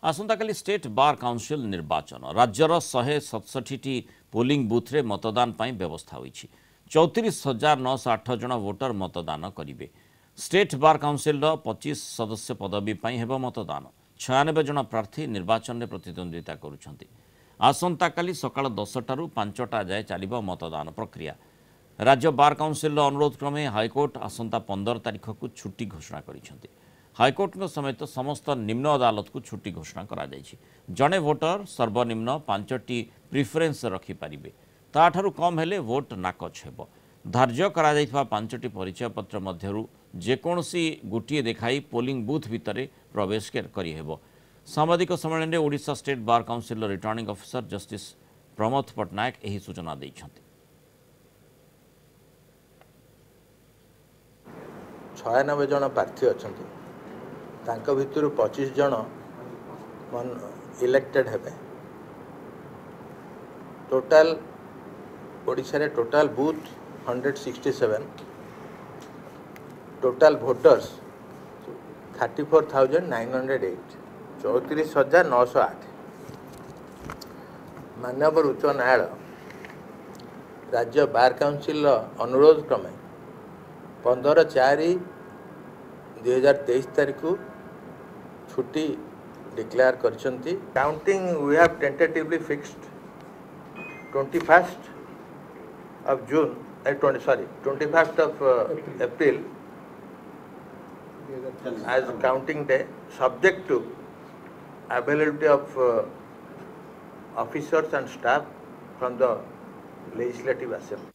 आसंताकाली state bar council निर्वाचन राज्यर 167 polling booth रे मतदान पाई व्यवस्था होईछि 34,908 जन वोटर मतदान करिवे। स्टेट बार काउंसिल 25 सदस्य पदवी पाई हेबो मतदान 96 जन प्रार्थी निर्वाचन में प्रतिद्वंद्विता करुछंती। आसंताकाली सकाळ 10 टारू 5टा जाय चलिबो मतदान प्रक्रिया। राज्य बार काउंसिल अनुरोध क्रमे हाईकोर्ट आसंता 15 तारिख को छुट्टी घोषणा करिछंती। हाईकोर्ट समेत समस्त निम्न अदालत को छुट्टी घोषणा करा जायछि। जणे वोटर सर्वनिम्न 5टी प्रिफरेंस रखिपारे ताठारु कम हेले वोट नाकच हेबो। धार्य करा जायथिबा 5टी परिचय पत्र मध्यरु जेकोसी गोटे देखाई पोलिंग बूथ भितरे प्रवेश करि हेबो। साम्बादिक सम्मेलन में Odisha state bar council returning officer justice Pramod Patnaik एही सूचना दैछंती। 96 जन प्रार्थी अछंती तांका भितरु 25 जन इलेक्टेड हेबे। टोटल ओडिशा रे टोटल बूथ 167 टोटल वोटर्स 34,908 34,908। माननीय उच्च न्यायालय राज्य बार काउंसिल अनुरोध क्रमे 15/4/2023 तारीख को छुट्टी डिक्लेयर करछंती। Counting we have tentatively fixed 21st of June 21st of April as counting day, subject to availability of officers and staff from the Legislative Assembly.